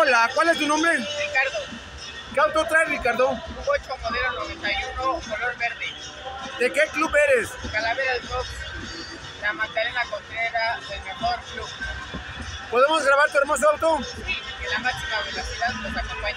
Hola, ¿cuál es tu nombre? Ricardo, ¿Qué auto traes, Ricardo? un 8 modelo 91, color verde. ¿De qué club eres? Calavera del Box, la Magdalena Contreras, el mejor club. ¿Podemos grabar tu hermoso auto? Sí, que la máxima velocidad nos acompañe.